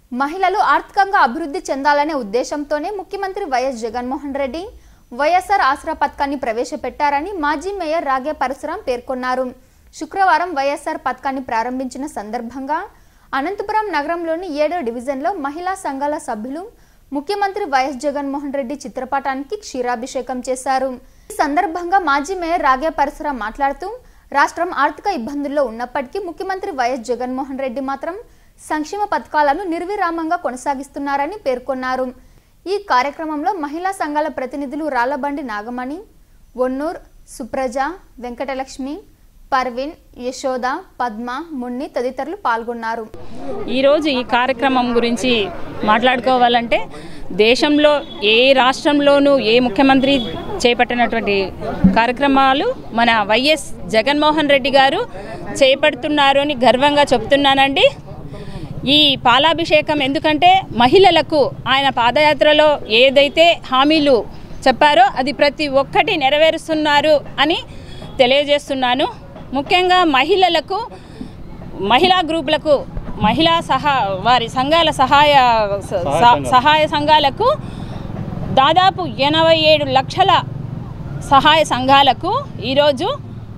మహిళలు ఆర్థికంగా అభివృద్ధి చెందాలనే ఉద్దేశంతోనే ముఖ్యమంత్రి వైఎస్ జగన్మోహన్ రెడ్డి వైఎస్ఆర్ ఆసరా పథకాన్ని ప్రవేశపెట్టారని మాజీ మేయర్ రాగే పరశురాం పేర్కొన్నారు. శుక్రవారం వైఎస్ఆర్ పథకాన్ని ప్రారంభించిన సందర్భంగా అనంతపురం నగరంలోని 7వ డివిజన్లో మహిళా సంఘాల సభ్యులు ముఖ్యమంత్రి వైఎస్ జగన్మోహన్ రెడ్డి చిత్రపటానికి క్షీరాభిషేకం చేశారు. ఈ సందర్భంగా మాజీ మేయర్ రాగే పరశురాం మాట్లాడుతూ రాష్ట్రం ఆర్థిక ఇబ్బందుల్లో ఉన్నప్పటికీ ముఖ్యమంత్రి వైఎస్ జగన్మోహన్ రెడ్డి మాత్రం సంక్షేమ పథకాలను నిర్విరామంగా కొనసాగిస్తున్నారని పేర్కొన్నారు. ఈ కార్యక్రమంలో మహిళా సంఘాల ప్రతినిధులు రాళ్లబండి నాగమణి, ఒన్నూర్, సుప్రజ, వెంకటలక్ష్మి, పర్వీన్, యశోద, పద్మ, మున్ని తదితరులు పాల్గొన్నారు. ఈరోజు ఈ కార్యక్రమం గురించి మాట్లాడుకోవాలంటే దేశంలో ఏ రాష్ట్రంలోనూ ఏ ముఖ్యమంత్రి చేపట్టినటువంటి కార్యక్రమాలు మన వైఎస్ జగన్మోహన్ రెడ్డి గారు చేపడుతున్నారు అని గర్వంగా చెప్తున్నానండి. ఈ పాలాభిషేకం ఎందుకంటే మహిళలకు ఆయన పాదయాత్రలో ఏదైతే హామీలు చెప్పారో అది ప్రతి ఒక్కటి నెరవేరుస్తున్నారు అని తెలియజేస్తున్నాను. ముఖ్యంగా మహిళలకు, మహిళా గ్రూపులకు, వారి సంఘాల సహాయ సంఘాలకు దాదాపు 87 లక్షల సహాయ సంఘాలకు ఈరోజు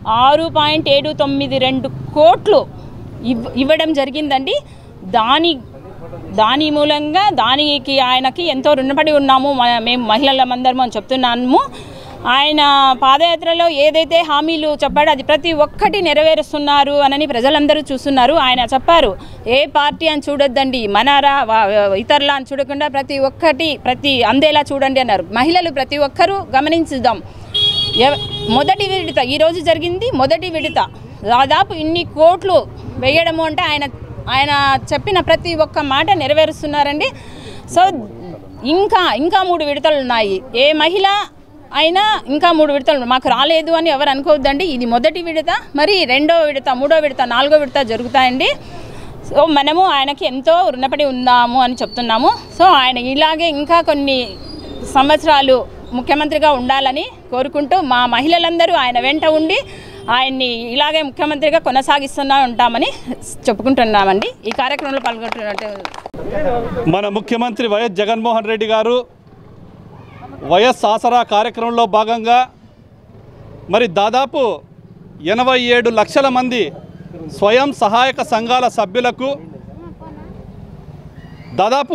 6.792 కోట్లు ఇవ్వడం జరిగిందండి. దాని మూలంగా దానికి ఆయనకి ఎంతో రుణపడి ఉన్నాము మేము మహిళలమందరము అని చెప్తున్నాము. ఆయన పాదయాత్రలో ఏదైతే హామీలు చెప్పాడో అది ప్రతి ఒక్కటి నెరవేరుస్తున్నారు అని ప్రజలందరూ చూస్తున్నారు. ఆయన చెప్పారు, ఏ పార్టీ అని చూడొద్దండి, మనరా ఇతరుల అని చూడకుండా ప్రతి అందేలా చూడండి అన్నారు. మహిళలు ప్రతి ఒక్కరూ గమనించుదాం. మొదటి విడత ఈరోజు జరిగింది. మొదటి విడత దాదాపు ఇన్ని కోట్లు వేయడము అంటే ఆయన చెప్పిన ప్రతి ఒక్క మాట నెరవేరుస్తున్నారండి. సో ఇంకా 3 విడతలు ఉన్నాయి. ఏ మహిళ అయినా ఇంకా 3 విడతలు మాకు రాలేదు అని ఎవరు అనుకోవద్దండి. ఇది మొదటి విడత, మరి 2వ విడత, 3వ విడత, 4వ విడత జరుగుతాయండి. సో మనము ఆయనకి ఎంతో రుణపడి ఉందాము అని చెప్తున్నాము. సో ఆయన ఇలాగే ఇంకా కొన్ని సంవత్సరాలు ముఖ్యమంత్రిగా ఉండాలని కోరుకుంటూ మా మహిళలందరూ ఆయన వెంట ఉండి ఆయన్ని ఇలాగే ముఖ్యమంత్రిగా కొనసాగిస్తూనే ఉంటామని చెప్పుకుంటున్నామండి. ఈ కార్యక్రమంలో పాల్గొంటున్నట్టు మన ముఖ్యమంత్రి వైఎస్ జగన్మోహన్ రెడ్డి గారు వైఎస్ ఆసరా కార్యక్రమంలో భాగంగా మరి దాదాపు 87 లక్షల మంది స్వయం సహాయక సంఘాల సభ్యులకు దాదాపు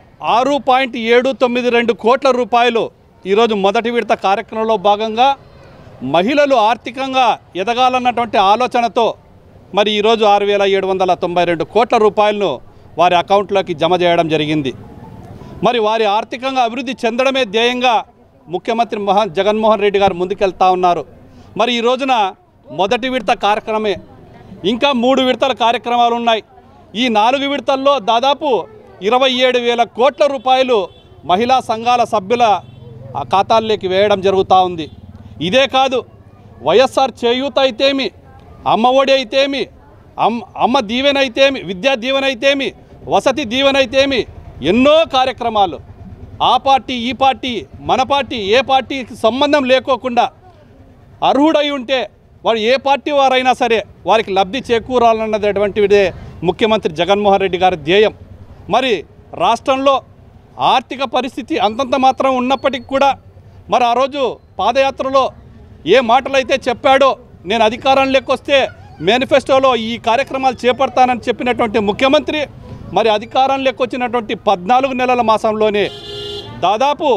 6.792 కోట్ల రూపాయలు ఈరోజు మొదటి విడత కార్యక్రమంలో భాగంగా మహిళలు ఆర్థికంగా ఎదగాలన్నటువంటి ఆలోచనతో మరి ఈరోజు 6,792 కోట్ల రూపాయలను వారి అకౌంట్లోకి జమ చేయడం జరిగింది. మరి వారి ఆర్థికంగా అభివృద్ధి చెందడమే ధ్యేయంగా ముఖ్యమంత్రి జగన్మోహన్ రెడ్డి గారు ముందుకెళ్తా ఉన్నారు. మరి ఈ రోజున మొదటి విడత కార్యక్రమే, ఇంకా 3 విడతల కార్యక్రమాలు ఉన్నాయి. ఈ 4 విడతల్లో దాదాపు 27,000 కోట్ల రూపాయలు మహిళా సంఘాల సభ్యుల ఖాతాల్లోకి వేయడం జరుగుతూ ఉంది. ఇదే కాదు, వైఎస్ఆర్ చేయూత అయితేమి, అమ్మ ఒడి అయితేమి, అమ్మ దీవెన అయితేమి, విద్యా దీవెన అయితేమి, వసతి దీవెన అయితేమి, ఎన్నో కార్యక్రమాలు ఆ పార్టీ ఈ పార్టీ మన పార్టీ ఏ పార్టీకి సంబంధం లేకోకుండా అర్హుడై ఉంటే వారు ఏ పార్టీ వారైనా సరే వారికి లబ్ధి చేకూరాలన్నటువంటిదే ముఖ్యమంత్రి జగన్మోహన్ రెడ్డి గారి ధ్యేయం. మరి రాష్ట్రంలో ఆర్థిక పరిస్థితి అంతంత మాత్రం ఉన్నప్పటికీ కూడా మరి ఆ రోజు పాదయాత్రలో ఏ మాటలైతే చెప్పాడో, నేను అధికారంలోకి వస్తే మేనిఫెస్టోలో ఈ కార్యక్రమాలు చేపడతానని చెప్పినటువంటి ముఖ్యమంత్రి మరి అధికారంలోకి వచ్చినటువంటి 14 నెలల మాసంలోనే దాదాపు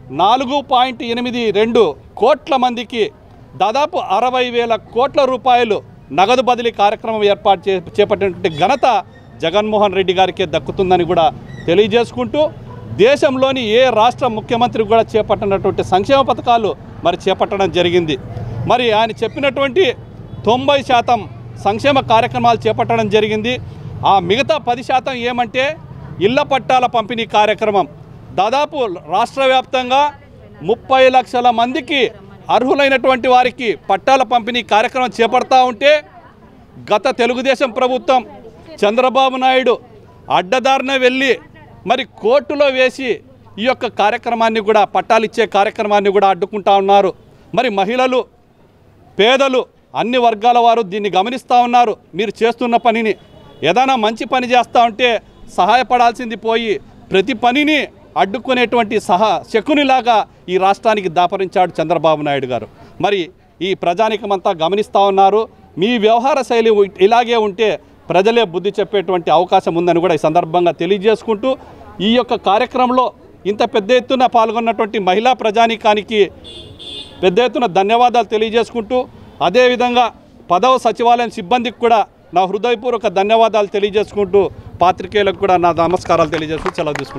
4.82 కోట్ల మందికి దాదాపు 60,000 కోట్ల రూపాయలు నగదు బదిలీ కార్యక్రమం ఏర్పాటు చేపట్టినటువంటి ఘనత జగన్మోహన్ రెడ్డి గారికే దక్కుతుందని కూడా తెలియజేసుకుంటూ, దేశంలోని ఏ రాష్ట్ర ముఖ్యమంత్రి కూడా చేపట్టినటువంటి సంక్షేమ పథకాలు మరి చేపట్టడం జరిగింది. మరి ఆయన చెప్పినటువంటి 90% సంక్షేమ కార్యక్రమాలు చేపట్టడం జరిగింది. ఆ మిగతా 10% ఏమంటే ఇళ్ల పట్టాల పంపిణీ కార్యక్రమం. దాదాపు రాష్ట్ర వ్యాప్తంగా 30 లక్షల మందికి అర్హులైనటువంటి వారికి పట్టాల పంపిణీ కార్యక్రమం చేపడతా ఉంటే గత తెలుగుదేశం ప్రభుత్వం చంద్రబాబు నాయుడు అడ్డదారిన వెళ్ళి మరి కోర్టులో వేసి ఈ యొక్క కార్యక్రమాన్ని కూడా, పట్టాలు ఇచ్చే కార్యక్రమాన్ని కూడా అడ్డుకుంటా ఉన్నారు. మరి మహిళలు, పేదలు, అన్ని వర్గాల వారు దీన్ని గమనిస్తూ ఉన్నారు. మీరు చేస్తున్న పనిని ఏదైనా మంచి పని చేస్తూ ఉంటే సహాయపడాల్సింది పోయి ప్రతి పనిని అడ్డుకునేటువంటి శకునిలాగా ఈ రాష్ట్రానికి దాపరించాడు చంద్రబాబు నాయుడు గారు. మరి ఈ ప్రజానికమంతా గమనిస్తూ ఉన్నారు. మీ వ్యవహార శైలి ఇలాగే ఉంటే ప్రజలే బుద్ధి చెప్పేటువంటి అవకాశం ఉందని కూడా ఈ సందర్భంగా తెలియజేసుకుంటూ, ఈ యొక్క కార్యక్రమంలో ఇంత పెద్ద ఎత్తున పాల్గొన్నటువంటి మహిళా ప్రజానికానికి పెద్ద ఎత్తున ధన్యవాదాలు తెలియజేసుకుంటూ, అదేవిధంగా 10వ సచివాలయం సిబ్బందికి కూడా నా హృదయపూర్వక ధన్యవాదాలు తెలియజేసుకుంటూ, పాత్రికేయులకు కూడా నా నమస్కారాలు తెలియజేసుకుంటూ సెలవు తీసుకుంటాను.